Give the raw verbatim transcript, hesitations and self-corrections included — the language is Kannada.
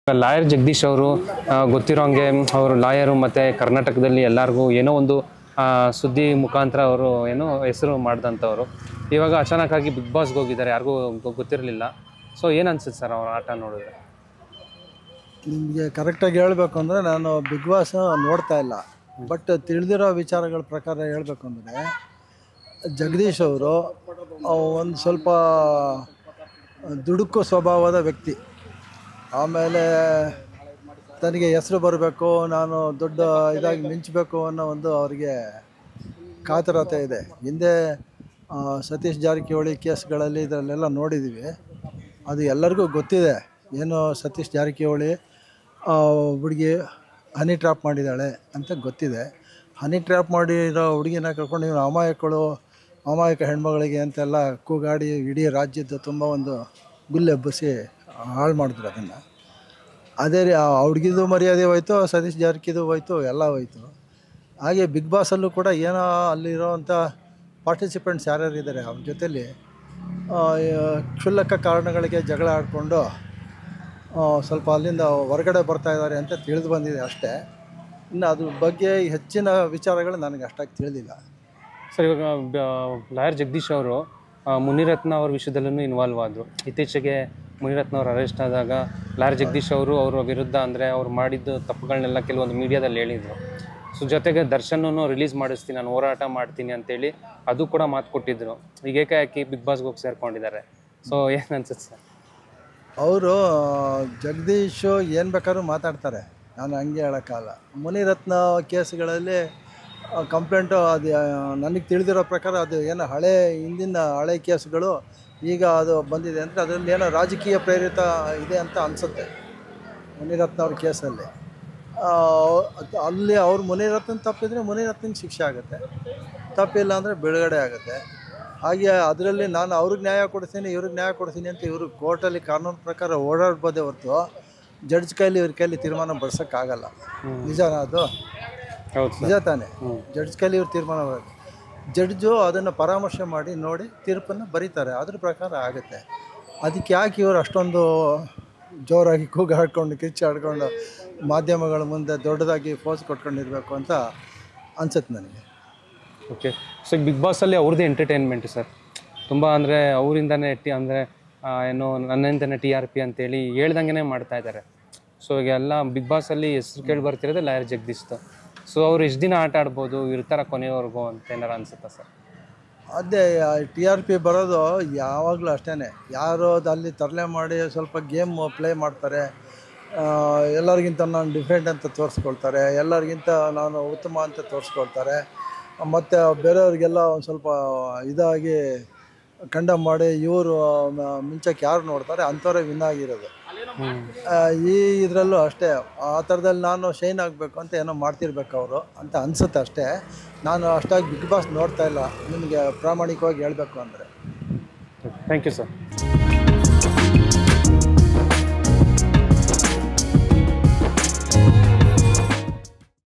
ಲಾಯರ್ ಜಗದೀಶ್ ಅವರು ಗೊತ್ತಿರೋಂಗೆ ಅವರು ಲಾಯರು ಮತ್ತು ಕರ್ನಾಟಕದಲ್ಲಿ ಎಲ್ಲರಿಗೂ ಏನೋ ಒಂದು ಸುದ್ದಿ ಮುಖಾಂತರ ಅವರು ಏನೋ ಹೆಸರು ಮಾಡಿದಂಥವ್ರು. ಇವಾಗ ಅಚಾನಕ್ಕಾಗಿ ಬಿಗ್ ಬಾಸ್ಗೆ ಹೋಗಿದ್ದಾರೆ, ಯಾರಿಗೂ ಗೊತ್ತಿರಲಿಲ್ಲ. ಸೊ ಏನು ಅನ್ಸುತ್ತೆ ಸರ್ ಅವ್ರ ಆಟ ನೋಡಿದ್ರೆ? ನಿಮಗೆ ಕರೆಕ್ಟಾಗಿ ಹೇಳಬೇಕು ಅಂದರೆ ನಾನು ಬಿಗ್ ಬಾಸ್ ನೋಡ್ತಾ ಇಲ್ಲ, ಬಟ್ ತಿಳಿದಿರೋ ವಿಚಾರಗಳ ಪ್ರಕಾರ ಹೇಳಬೇಕು ಅಂದರೆ ಜಗದೀಶ್ ಅವರು ಒಂದು ಸ್ವಲ್ಪ ದುಡುಕು ಸ್ವಭಾವದ ವ್ಯಕ್ತಿ. ಆಮೇಲೆ ತನಗೆ ಹೆಸರು ಬರಬೇಕು, ನಾನು ದೊಡ್ಡ ಇದಾಗಿ ಮಿಂಚಬೇಕು ಅನ್ನೋ ಒಂದು ಅವರಿಗೆ ಕಾತರತೆ ಇದೆ. ಹಿಂದೆ ಸತೀಶ್ ಜಾರಕಿಹೊಳಿ ಕೇಸ್ಗಳಲ್ಲಿ ಇದರಲ್ಲೆಲ್ಲ ನೋಡಿದ್ದೀವಿ, ಅದು ಎಲ್ಲರಿಗೂ ಗೊತ್ತಿದೆ. ಏನು ಸತೀಶ್ ಜಾರಕಿಹೊಳಿ ಹುಡುಗಿ ಹನಿ ಟ್ರ್ಯಾಪ್ ಮಾಡಿದ್ದಾಳೆ ಅಂತ ಗೊತ್ತಿದೆ. ಹನಿ ಟ್ರ್ಯಾಪ್ ಮಾಡಿರೋ ಹುಡುಗಿನ ಕರ್ಕೊಂಡು ಇವನು ಅಮಾಯಕಗಳು ಅಮಾಯಕ ಹೆಣ್ಮಗಳಿಗೆ ಅಂತೆಲ್ಲ ಕೂಗಾಡಿ ಇಡೀ ರಾಜ್ಯದ ತುಂಬ ಒಂದು ಗುಲ್ಲೆಬ್ಬಿಸಿ ಹಾಳು ಮಾಡಿದ್ರು ಅದನ್ನು. ಅದೇ ರೀ ಆ ಹುಡುಗಿದು ಮರ್ಯಾದೆ ಹೋಯ್ತು, ಸತೀಶ್ ಜಾರಕಿದು ಹೋಯ್ತು, ಎಲ್ಲ ಹೋಯ್ತು. ಹಾಗೆ ಬಿಗ್ ಬಾಸಲ್ಲೂ ಕೂಡ ಏನೋ ಅಲ್ಲಿರೋವಂಥ ಪಾರ್ಟಿಸಿಪೆಂಟ್ಸ್ ಯಾರ್ಯಾರು ಇದ್ದಾರೆ ಅವ್ರ ಜೊತೆಲಿ ಕ್ಷುಲ್ಲಕ ಕಾರಣಗಳಿಗೆ ಜಗಳ ಆಡಿಕೊಂಡು ಸ್ವಲ್ಪ ಅಲ್ಲಿಂದ ಹೊರಗಡೆ ಬರ್ತಾಯಿದ್ದಾರೆ ಅಂತ ತಿಳಿದು ಬಂದಿದೆ ಅಷ್ಟೇ. ಇನ್ನು ಅದ್ರ ಬಗ್ಗೆ ಹೆಚ್ಚಿನ ವಿಚಾರಗಳು ನನಗೆ ಅಷ್ಟಾಗಿ ತಿಳಿದಿಲ್ಲ ಸರ್. ಇವಾಗ ಲಾಯರ್ ಜಗದೀಶ್ ಅವರು ಮುನಿರತ್ನ ಅವ್ರ ವಿಷಯದಲ್ಲೂ ಇನ್ವಾಲ್ವ್ ಆದರು. ಇತ್ತೀಚೆಗೆ ಮುನಿರತ್ನ ಅವರು ಅರೆಸ್ಟ್ ಆದಾಗ ಲಾಯರ್ ಜಗದೀಶ್ ಅವರು ಅವರ ವಿರುದ್ಧ ಅಂದರೆ ಅವ್ರು ಮಾಡಿದ್ದು ತಪ್ಪುಗಳನ್ನೆಲ್ಲ ಕೆಲವೊಂದು ಮೀಡಿಯಾದಲ್ಲಿ ಹೇಳಿದರು. ಸೊ ಜೊತೆಗೆ ದರ್ಶನನ್ನು ರಿಲೀಸ್ ಮಾಡಿಸ್ತೀನಿ, ನಾನು ಹೋರಾಟ ಮಾಡ್ತೀನಿ ಅಂತೇಳಿ ಅದು ಕೂಡ ಮಾತು ಕೊಟ್ಟಿದ್ದರು. ಈಗ ಏಕಾಏಕಿ ಬಿಗ್ ಬಾಸ್ಗೆ ಹೋಗಿ ಸೇರ್ಕೊಂಡಿದ್ದಾರೆ. ಸೊ ಏನು ಅನ್ಸುತ್ತೆ ಸರ್? ಅವರು ಜಗದೀಶು ಏನು ಬೇಕಾದ್ರೂ ಮಾತಾಡ್ತಾರೆ, ನಾನು ಹಂಗೆ ಹೇಳೋಕ್ಕಲ್ಲ. ಮುನಿರತ್ನ ಕೇಸ್ಗಳಲ್ಲಿ ಕಂಪ್ಲೇಂಟು ಅದು ನನಗೆ ತಿಳಿದಿರೋ ಪ್ರಕಾರ ಅದು ಏನೋ ಹಳೆ ಹಿಂದಿನ ಹಳೆ ಕೇಸ್ಗಳು ಈಗ ಅದು ಬಂದಿದೆ ಅಂದರೆ ಅದರಲ್ಲಿ ಏನೋ ರಾಜಕೀಯ ಪ್ರೇರಿತ ಇದೆ ಅಂತ ಅನಿಸುತ್ತೆ ಮುನಿರತ್ನ ಅವ್ರ ಕೇಸಲ್ಲಿ. ಅಲ್ಲಿ ಅವ್ರು ಮುನಿರತ್ನ ತಪ್ಪಿದರೆ ಮುನಿರತ್ನಗೆ ಶಿಕ್ಷೆ ಆಗುತ್ತೆ, ತಪ್ಪಿಲ್ಲ ಅಂದರೆ ಬಿಡುಗಡೆ ಆಗುತ್ತೆ. ಹಾಗೆ ಅದರಲ್ಲಿ ನಾನು ಅವ್ರಿಗೆ ನ್ಯಾಯ ಕೊಡ್ತೀನಿ ಇವ್ರಿಗೆ ನ್ಯಾಯ ಕೊಡ್ತೀನಿ ಅಂತ ಇವರು ಕೋರ್ಟಲ್ಲಿ ಕಾನೂನು ಪ್ರಕಾರ ಓಡಾಡ್ಬೋದೇ ಹೊರತು ಜಡ್ಜ್ ಕೈಲಿ ಇವ್ರ ಕೈಲಿ ತೀರ್ಮಾನ ಬಡ್ಸೋಕ್ಕಾಗಲ್ಲ. ನಿಜಾನ ಅದು? ನಿಜ ತಾನೇ? ಜಡ್ಜ್ ಕೈಲಿ ಇವ್ರು ತೀರ್ಮಾನ ಬರೋದು, ಜಡ್ಜು ಅದನ್ನು ಪರಾಮರ್ಶೆ ಮಾಡಿ ನೋಡಿ ತೀರ್ಪನ್ನು ಬರೀತಾರೆ, ಅದ್ರ ಪ್ರಕಾರ ಆಗುತ್ತೆ. ಅದಕ್ಕೆ ಯಾಕೆ ಇವರು ಅಷ್ಟೊಂದು ಜೋರಾಗಿ ಕೂಗಾಡ್ಕೊಂಡು ಕಿಚ್ಚಾಡ್ಕೊಂಡು ಮಾಧ್ಯಮಗಳ ಮುಂದೆ ದೊಡ್ಡದಾಗಿ ಫೋಸ್ ಕೊಟ್ಕೊಂಡಿರಬೇಕು ಅಂತ ಅನ್ಸುತ್ತೆ ನನಗೆ. ಓಕೆ. ಸೊ ಬಿಗ್ ಬಾಸಲ್ಲಿ ಅವ್ರದ್ದೇ ಎಂಟರ್ಟೈನ್ಮೆಂಟ್ ಸರ್, ತುಂಬ ಅಂದರೆ ಅವರಿಂದನೇ ಟಿ ಅಂದರೆ ಏನು ನನ್ನಿಂದನೇ ಟಿ ಆರ್ ಪಿ ಅಂತೇಳಿ ಹೇಳ್ದಂಗೆ ಮಾಡ್ತಾ ಇದ್ದಾರೆ. ಸೊ ಈಗ ಎಲ್ಲ ಬಿಗ್ ಬಾಸಲ್ಲಿ ಹೆಸರು ಕೇಳಿ ಬರ್ತಿರೋದು ಲಾಯರ್ ಜಗದೀಶ್ದು. ಸೊ ಅವ್ರು ಎಷ್ಟು ದಿನ ಆಟ ಆಡ್ಬೋದು ಇರ್ತಾರ ಕೊನೆಯವರೆಗೂ ಅಂತ ಏನಾರು ಅನ್ಸುತ್ತಾ ಸರ್? ಅದೇ ಟಿ ಆರ್ ಪಿ ಬರೋದು ಯಾವಾಗಲೂ ಅಷ್ಟೇ. ಯಾರು ಅಲ್ಲಿ ತರಲೆ ಮಾಡಿ ಸ್ವಲ್ಪ ಗೇಮ್ ಪ್ಲೇ ಮಾಡ್ತಾರೆ, ಎಲ್ಲರಿಗಿಂತ ನಾನು ಡಿಫ್ರೆಂಟ್ ಅಂತ ತೋರಿಸ್ಕೊಳ್ತಾರೆ, ಎಲ್ಲರಿಗಿಂತ ನಾನು ಉತ್ತಮ ಅಂತ ತೋರಿಸ್ಕೊಳ್ತಾರೆ. ಮತ್ತು ಬೇರೆಯವ್ರಿಗೆಲ್ಲ ಒಂದು ಸ್ವಲ್ಪ ಇದಾಗಿ ಕಂಡಮ್ ಮಾಡಿ ಇವರು ಮಿಂಚಕ್ಕೆ ಯಾರು ನೋಡ್ತಾರೆ ಅಂಥವ್ರೇ ವಿನ್ ಆಗಿರೋದು. ಈ ಇದರಲ್ಲೂ ಅಷ್ಟೇ, ಆ ಥರದಲ್ಲಿ ನಾನು ಶೈನ್ ಆಗಬೇಕು ಅಂತ ಏನೋ ಮಾಡ್ತಿರ್ಬೇಕು ಅವರು ಅಂತ ಅನಿಸುತ್ತೆ ಅಷ್ಟೇ. ನಾನು ಅಷ್ಟಾಗಿ ಬಿಗ್ ಬಾಸ್ ನೋಡ್ತಾ ಇಲ್ಲ, ನಿಮಗೆ ಪ್ರಾಮಾಣಿಕವಾಗಿ ಹೇಳಬೇಕು ಅಂದರೆ. Thank you sir.